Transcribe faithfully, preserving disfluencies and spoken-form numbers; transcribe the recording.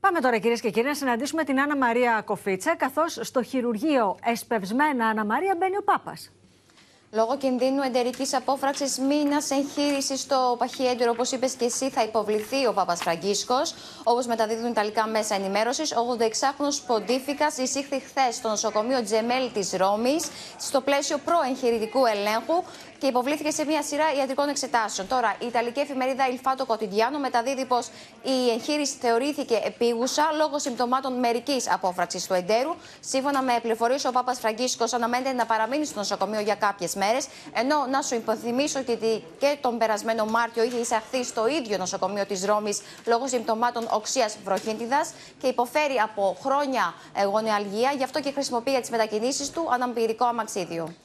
Πάμε τώρα, κυρίες και κύριοι, να συναντήσουμε την Άννα Μαρία Κοφίτσα, καθώς στο χειρουργείο εσπευσμένα Άννα Μαρία μπαίνει ο Πάπας. Λόγω κινδύνου εντερικής απόφραξης μήνας εγχείρηση στο παχυέντερο, όπως είπες και εσύ, θα υποβληθεί ο Πάπας Φραγκίσκος. Όπως μεταδίδουν ιταλικά μέσα ενημέρωσης, ο ογδοεξάχρονος Ποντίφικας εισήχθη χθες στο νοσοκομείο Τζεμέλη της Ρώμης στο πλαίσιο προεγχειρητικού ελέγχου και υποβλήθηκε σε μια σειρά ιατρικών εξετάσεων. Τώρα, η Ιταλική εφημερίδα Il Fatto Quotidiano μεταδίδει πως η εγχείρηση θεωρήθηκε επίγουσα λόγω συμπτωμάτων μερικής απόφραξης του εντέρου. Σύμφωνα με πληροφορίες, ο Πάπας Φραγκίσκος αναμένεται να παραμείνει στο νοσοκομείο για κάποιες μέρες. Ενώ να σου υποθυμίσω ότι και τον περασμένο Μάρτιο είχε εισαχθεί στο ίδιο νοσοκομείο της Ρώμης λόγω συμπτωμάτων οξείας βροχύντιδας και υποφέρει από χρόνια γονεαλγία, γι' αυτό και χρησιμοποιεί για τις μετακινήσεις του αναπηρικό αμαξίδιο.